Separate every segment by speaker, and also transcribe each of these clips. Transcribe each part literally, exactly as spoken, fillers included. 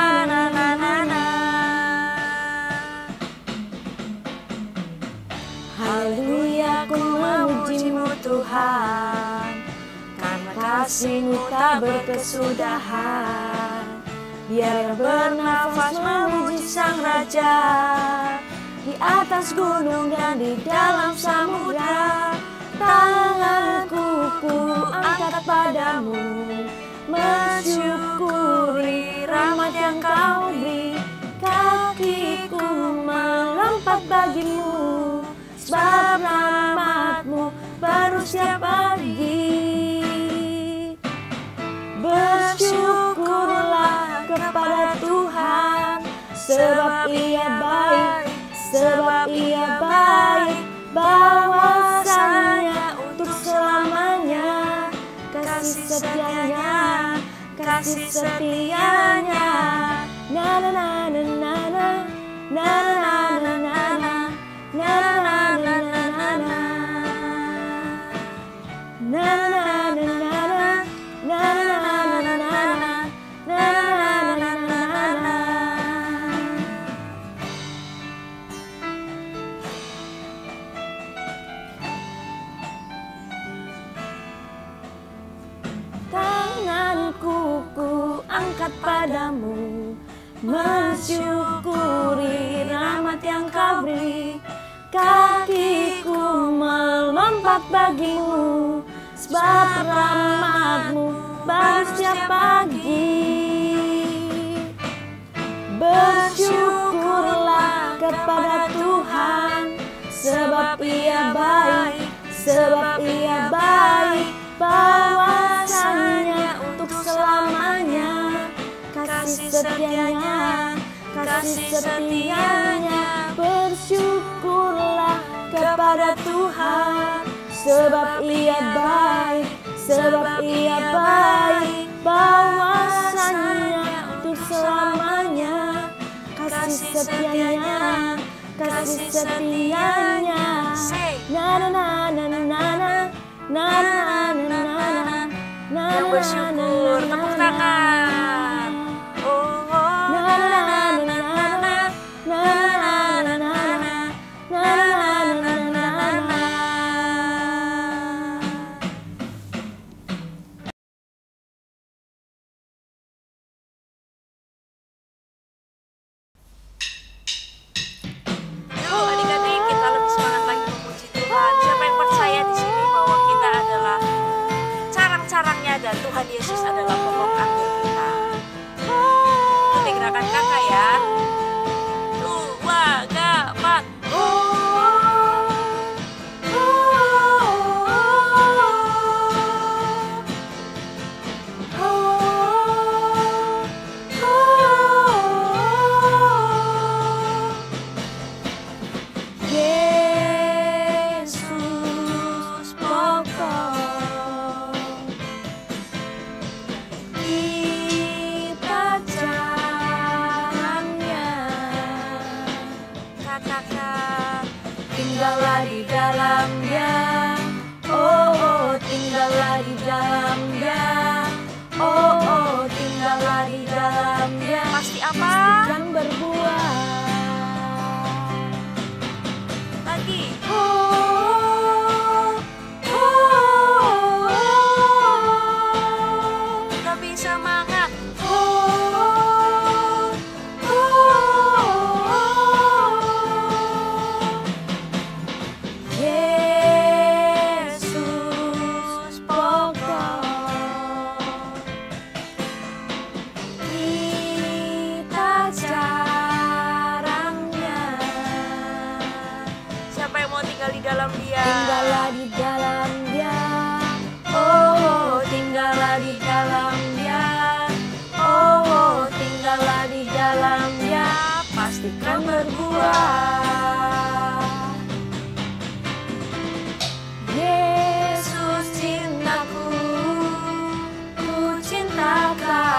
Speaker 1: na na na na. Haleluya, ku memuji-Mu Tuhan, karena kasih-Mu tak berkesudahan. Biar bernafas memuji Sang Raja, di atas gunung dan di dalam samudra. Tanganku ku angkat padamu, mensyukuri rahmat yang Kau beri. Kakiku melompat bagimu, sebab rahmat-Mu baru setiap pagi. Bersyukurlah kepada Tuhan, sebab Ia baik, sebab Ia baik. Bahwasanya untuk selamanya, kasih setianya, kasih setianya. Na na na na na na na na na na na na na na na na tanganku ku angkat padamu, mensyukuri rahmat yang Kau beri. Kakiku melompat bagimu, sebab rahmat-Mu baru setiap pagi. Bersyukurlah kepada Tuhan, sebab Ia baik, sebab Ia baik. Bahwasanya untuk selamanya, kasih setianya, kasih setianya. Bersyukurlah kepada Tuhan, sebab Ia baik, sebab Ia baik. Bahwasanya untuk selamanya, kasih setianya, kasih setianya. Na na na na na na na na na na. Yang bersyukur, tepuk tangan. Oh, oh, na na na na na na na na na na.
Speaker 2: Yuk adik-adik, kita lebih semangat lagi memuji Tuhan. Siapa yang percaya di sini bahwa kita adalah carang-carangnya dan Tuhan Yesus adalah pokok anggur kita. Ikuti gerakan kakak ya. Dua, tiga, empat.
Speaker 1: Yesus pokok, kita caranya.
Speaker 2: Katakan,
Speaker 1: Tinggallah di dalamnya, oh, oh, tinggallah di dalamnya, oh, oh, tinggallah di dalamnya.
Speaker 2: pasti apa?
Speaker 1: Dan berbuah.
Speaker 2: Lagi.
Speaker 1: Oh, oh, oh, oh.
Speaker 2: Lebih semangat.
Speaker 1: Oh, oh, oh, oh.
Speaker 2: dalam Dia.
Speaker 1: tinggallah di dalam Dia. Oh, tinggallah di dalam Dia. Oh, tinggallah di dalam Dia. Pastikan berbuah. Yesus cintaku, ku cinta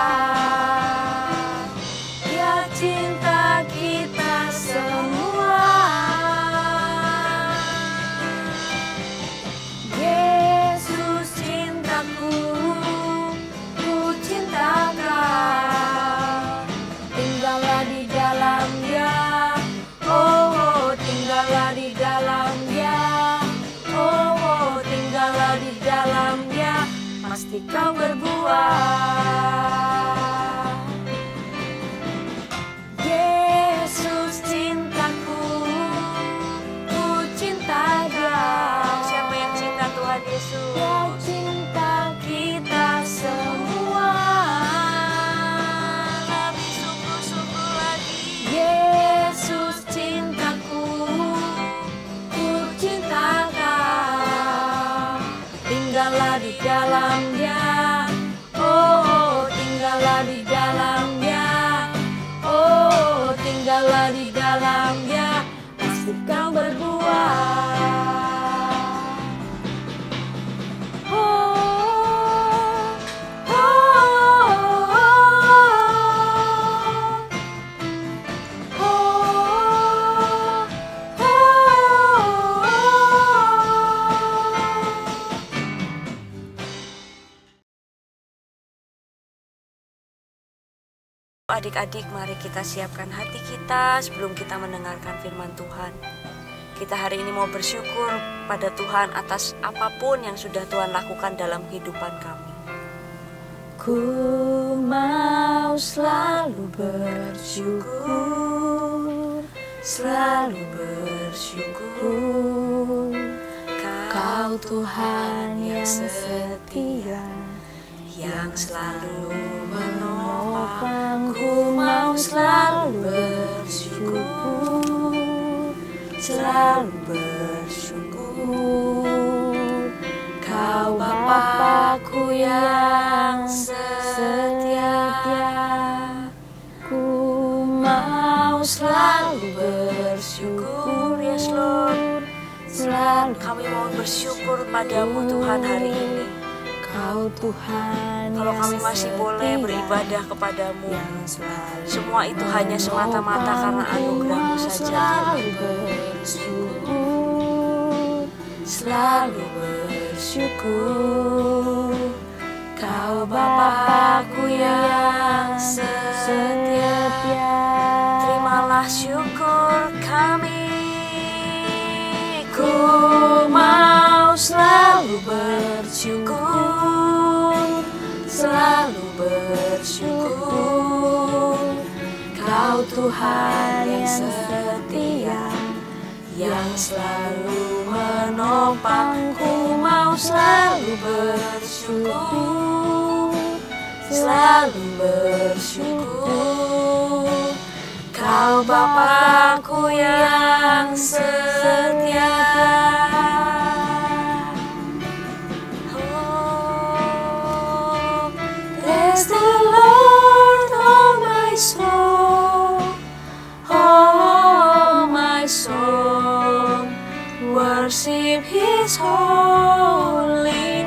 Speaker 1: Kau. Dia cinta kita semua. Yesus cintaku, ku cinta Kau. Tinggallah di dalam Dia. Oh, tinggallah di dalam Dia. Oh, tinggallah di dalam Dia. Pasti kau berbuah. Yesus cintaku, ku cinta Kau.
Speaker 2: Siapa yang cinta Tuhan Yesus?
Speaker 1: Dia cinta kita semua.
Speaker 2: Lebih sungguh-sungguh lagi.
Speaker 1: Yesus cintaku, ku cinta Kau. Tinggallah di dalam Dia. Oh, tinggallah di dalam Dia. Oh, tinggallah di dalam Dia. Pasti kau berbuah. Oh, oh, oh, oh, oh, oh.
Speaker 2: Adik-adik, mari kita siapkan hati kita sebelum kita mendengarkan firman Tuhan. Kita hari ini mau bersyukur pada Tuhan atas apapun yang sudah Tuhan lakukan dalam kehidupan kami.
Speaker 1: Ku mau selalu bersyukur, selalu bersyukur. Kau Tuhan yang setia,
Speaker 2: yang selalu
Speaker 1: menopang. Ku mau selalu bersyukur, selalu bersyukur. Kau Bapakku yang setia. Ku mau selalu bersyukur,
Speaker 2: Yes Lord.
Speaker 1: selalu.
Speaker 2: Kami mau bersyukur padamu Tuhan hari ini.
Speaker 1: Kau Tuhan
Speaker 2: Kalau
Speaker 1: yang
Speaker 2: kami masih boleh
Speaker 1: setia,
Speaker 2: beribadah kepadamu,
Speaker 1: yang selalu
Speaker 2: semua itu hanya semata-mata karena anugerah-Mu saja.
Speaker 1: selalu bersyukur, selalu bersyukur. Kau Bapakku yang setia.
Speaker 2: Terimalah syukur kami.
Speaker 1: Ku mau selalu bersyukur, selalu bersyukur. Kau Tuhan yang setia, yang selalu menopang. Ku mau selalu bersyukur, selalu bersyukur. Kau Bapakku yang setia.
Speaker 2: Oh,
Speaker 1: Bless the Lord, oh my soul, oh my soul. Worship His holy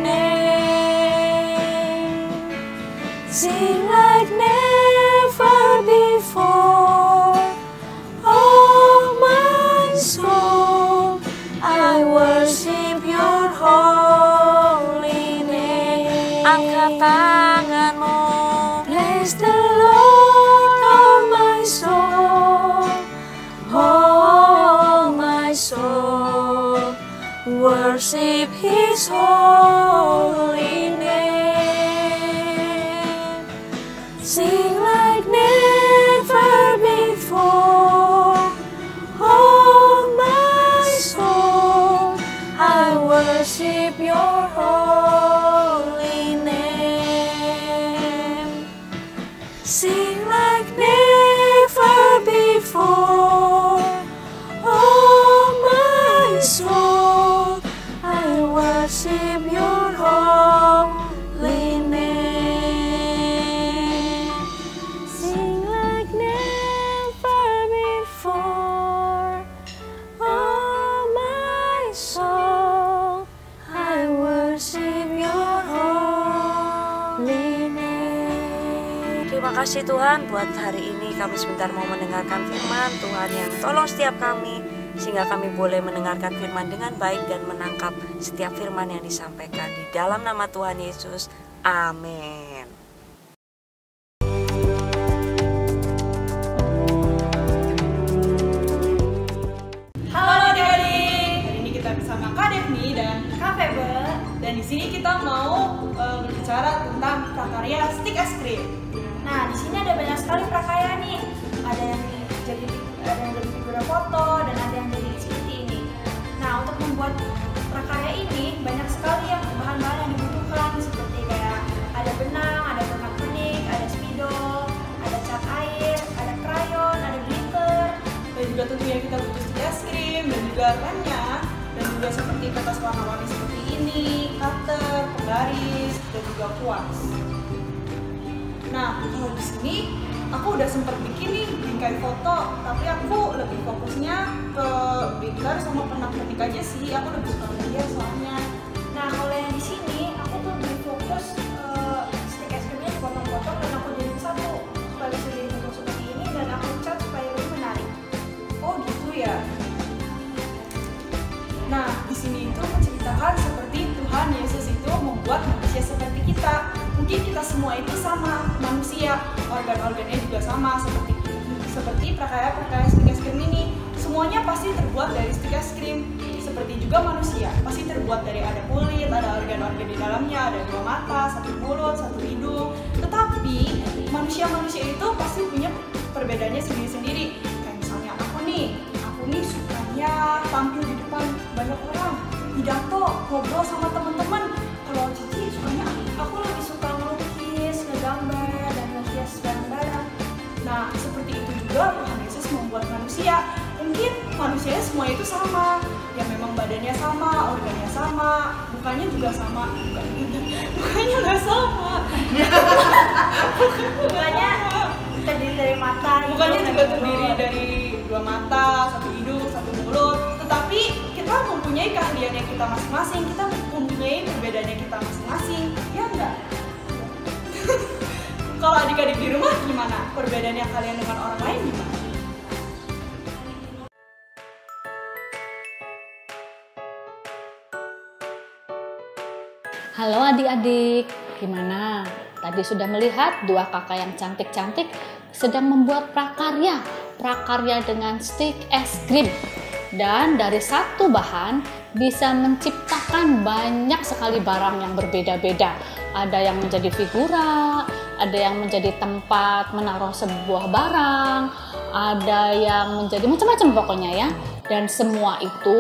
Speaker 1: name. Sing like never before, oh my soul. I worship Your holy name.
Speaker 2: angkat tanganmu.
Speaker 1: Bless the Lord, oh my soul, oh my soul. Worship His holy name. Sing like never before, oh my soul. I worship Your holy name. Sing like never before, oh my soul.
Speaker 2: kasih Tuhan buat hari ini kami sebentar mau mendengarkan firman Tuhan yang tolong setiap kami sehingga kami boleh mendengarkan firman dengan baik dan menangkap setiap firman yang disampaikan. Di dalam nama Tuhan Yesus, amin.
Speaker 3: Halo adik-adik, hari ini kita bersama Kak Devni dan Kak Febe. Dan di sini kita mau uh, berbicara tentang prakarya stick es krim.
Speaker 1: Nah, di sini ada banyak sekali prakarya nih. Ada yang jadi ada yang jadi figura foto dan ada yang jadi seperti ini. Nah, untuk membuat prakarya ini banyak sekali yang bahan-bahan yang dibutuhkan seperti kayak ada benang, ada pernak-pernik, ada spidol, ada cat air, ada krayon, ada glitter.
Speaker 3: Dan juga tentunya kita butuh stick es krim dan juga remnya. Dan juga seperti kertas warna-warni seperti ini, cutter, penggaris, dan juga kuas. Nah, kalau di sini aku udah sempat bikin nih bingkai foto, tapi aku lebih fokusnya ke glitter sama pernak-pernik aja sih. Aku lebih suka dia soalnya.
Speaker 1: Nah, kalau yang di sini aku tuh lebih fokus uh, stick es krimnya dipotong-potong dan aku jadiin satu supaya bisa jadi bentuk seperti ini dan aku cat supaya lebih menarik.
Speaker 3: Oh gitu ya. Nah, di sini itu menceritakan seperti Tuhan Yesus itu membuat manusia seperti kita. Mungkin kita semua itu sama manusia, organ-organnya juga sama seperti seperti prakarya-prakarya stick es krim ini. Semuanya pasti terbuat dari stick es krim. Seperti juga manusia, pasti terbuat dari ada kulit, ada organ-organ di dalamnya, ada dua mata, satu mulut, satu hidung. Tetapi manusia-manusia itu pasti punya perbedaannya sendiri-sendiri. Kayak misalnya aku nih, aku nih sukanya tampil di depan banyak orang, pidato, ngobrol sama teman-teman. Kalau Cici sukanya
Speaker 1: Aku lebih suka melukis, ngegambar, dan ngehias barang-barang.
Speaker 3: Nah, seperti itu juga Tuhan Yesus membuat manusia. Mungkin manusia semua itu sama, ya memang badannya sama, organnya sama, mukanya juga sama. Mukanya nggak sama.
Speaker 1: Mukanya terdiri dari mata.
Speaker 3: Mukanya
Speaker 1: hidung,
Speaker 3: juga
Speaker 1: dan
Speaker 3: terdiri
Speaker 1: mulut.
Speaker 3: dari dua mata, satu hidung, satu mulut. Tetapi kita mempunyai keahlian yang kita masing-masing, kita mempunyai perbedaannya kita masing-masing, ya enggak? Kalau adik-adik di rumah gimana? Perbedaannya kalian dengan orang lain gimana?
Speaker 4: Halo adik-adik, gimana? Tadi sudah melihat dua kakak yang cantik-cantik sedang membuat prakarya, prakarya dengan stick es krim. Dan dari satu bahan bisa menciptakan banyak sekali barang yang berbeda-beda. Ada yang menjadi figura, ada yang menjadi tempat menaruh sebuah barang, ada yang menjadi macam-macam pokoknya ya. Dan semua itu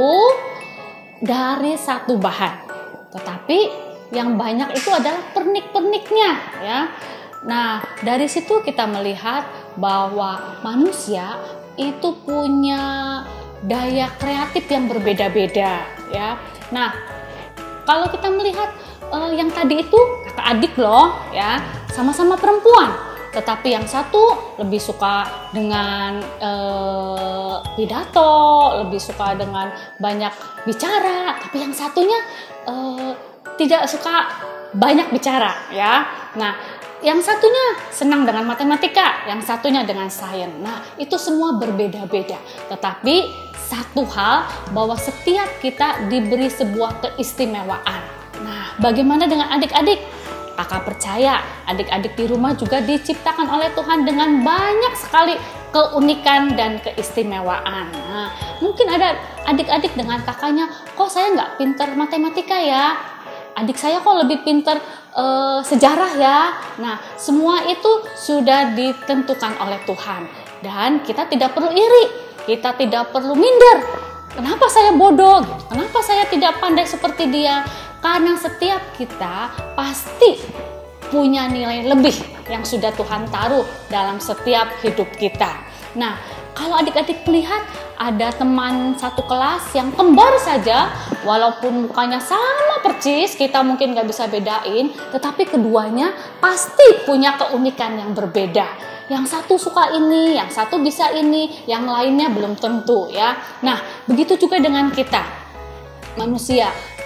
Speaker 4: dari satu bahan. Tetapi yang banyak itu adalah pernik-perniknya ya. Nah, dari situ kita melihat bahwa manusia itu punya daya kreatif yang berbeda-beda ya. Nah, kalau kita melihat uh, yang tadi itu kakak adik loh ya, sama-sama perempuan. Tetapi yang satu lebih suka dengan uh, pidato, lebih suka dengan banyak bicara. Tapi yang satunya uh, tidak suka banyak bicara ya. Nah, yang satunya senang dengan matematika, yang satunya dengan sains. Nah, itu semua berbeda-beda. Tetapi satu hal bahwa setiap kita diberi sebuah keistimewaan. Nah, bagaimana dengan adik-adik? Kakak percaya adik-adik di rumah juga diciptakan oleh Tuhan dengan banyak sekali keunikan dan keistimewaan. Nah, mungkin ada adik-adik dengan kakaknya, kok saya nggak pinter matematika ya? Adik saya kok lebih pinter uh, sejarah ya? Nah, semua itu sudah ditentukan oleh Tuhan. Dan kita tidak perlu iri, kita tidak perlu minder. Kenapa saya bodoh? Kenapa saya tidak pandai seperti dia? Karena setiap kita pasti punya nilai lebih yang sudah Tuhan taruh dalam setiap hidup kita. Nah, kalau adik-adik melihat ada teman satu kelas yang kembar saja, walaupun mukanya sama persis, kita mungkin nggak bisa bedain, tetapi keduanya pasti punya keunikan yang berbeda. Yang satu suka ini, yang satu bisa ini, yang lainnya belum tentu ya. Nah, begitu juga dengan kita manusia.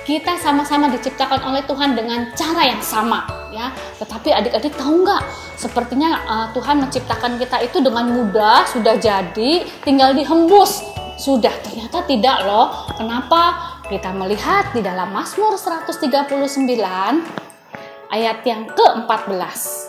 Speaker 4: kita sama-sama diciptakan oleh Tuhan dengan cara yang sama, ya. Tetapi adik-adik tahu nggak? Sepertinya uh, Tuhan menciptakan kita itu dengan mudah, sudah jadi, tinggal dihembus. Sudah, ternyata tidak loh. Kenapa? Kita melihat di dalam Mazmur seratus tiga puluh sembilan ayat yang keempat belas.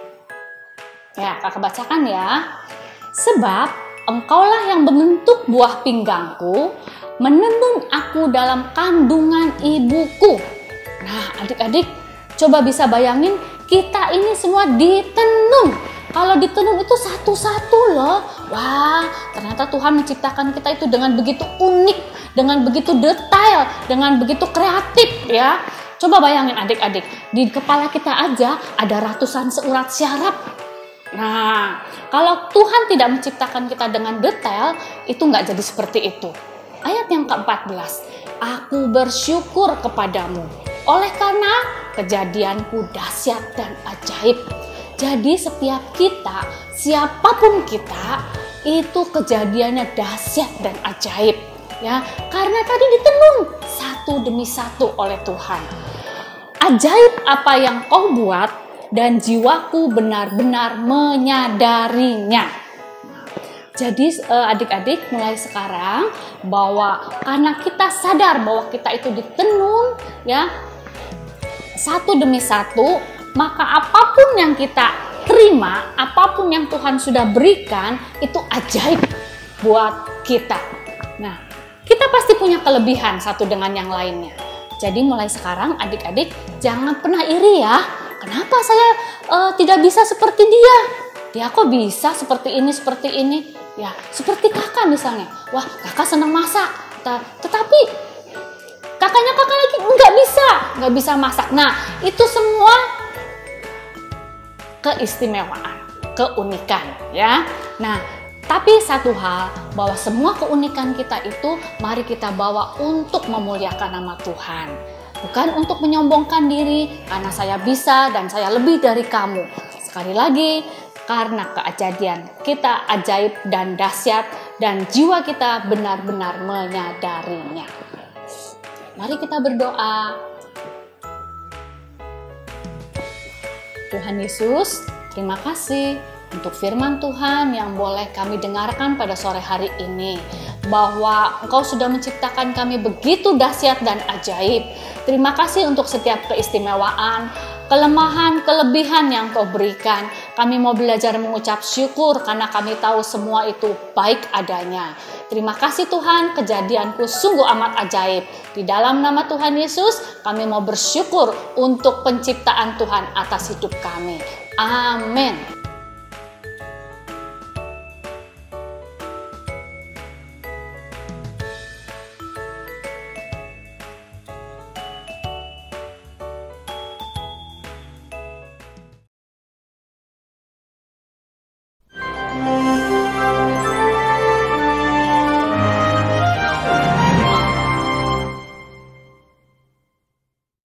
Speaker 4: Ya, kakak bacakan ya. Sebab Engkaulah yang membentuk buah pinggangku, menenun aku dalam kandungan ibuku. Nah, adik-adik, coba bisa bayangin kita ini semua ditenun. Kalau ditenun itu satu-satu loh. Wah, ternyata Tuhan menciptakan kita itu dengan begitu unik, dengan begitu detail, dengan begitu kreatif ya. Coba bayangin adik-adik, di kepala kita aja ada ratusan seurat syaraf. Nah, kalau Tuhan tidak menciptakan kita dengan detail, itu nggak jadi seperti itu. Ayat yang keempat belas, aku bersyukur kepadamu, oleh karena kejadianku dahsyat dan ajaib. Jadi setiap kita, siapapun kita, itu kejadiannya dahsyat dan ajaib. Ya, karena tadi ditenun satu demi satu oleh Tuhan. Ajaib apa yang kau buat, dan jiwaku benar-benar menyadarinya. Jadi adik-adik mulai sekarang bahwa karena kita sadar bahwa kita itu ditenun ya satu demi satu, maka apapun yang kita terima, apapun yang Tuhan sudah berikan itu ajaib buat kita. Nah, kita pasti punya kelebihan satu dengan yang lainnya. Jadi mulai sekarang adik-adik jangan pernah iri ya. Kenapa saya uh, tidak bisa seperti dia? Dia kok bisa seperti ini, seperti ini? Ya, seperti kakak misalnya. Wah, kakak senang masak. Tetapi kakaknya kakak lagi nggak bisa, nggak bisa masak. Nah, itu semua keistimewaan, keunikan, ya. Nah, tapi satu hal, bahwa semua keunikan kita itu mari kita bawa untuk memuliakan nama Tuhan. Bukan untuk menyombongkan diri, karena saya bisa dan saya lebih dari kamu. Sekali lagi, karena kejadian kita ajaib dan dahsyat, dan jiwa kita benar-benar menyadarinya. Mari kita berdoa. Tuhan Yesus, terima kasih untuk firman Tuhan yang boleh kami dengarkan pada sore hari ini. Bahwa Engkau sudah menciptakan kami begitu dahsyat dan ajaib. Terima kasih untuk setiap keistimewaan, kelemahan, kelebihan yang Kau berikan. Kami mau belajar mengucap syukur karena kami tahu semua itu baik adanya. Terima kasih Tuhan, kejadianku sungguh amat ajaib. Di dalam nama Tuhan Yesus, kami mau bersyukur untuk penciptaan Tuhan atas hidup kami. Amin.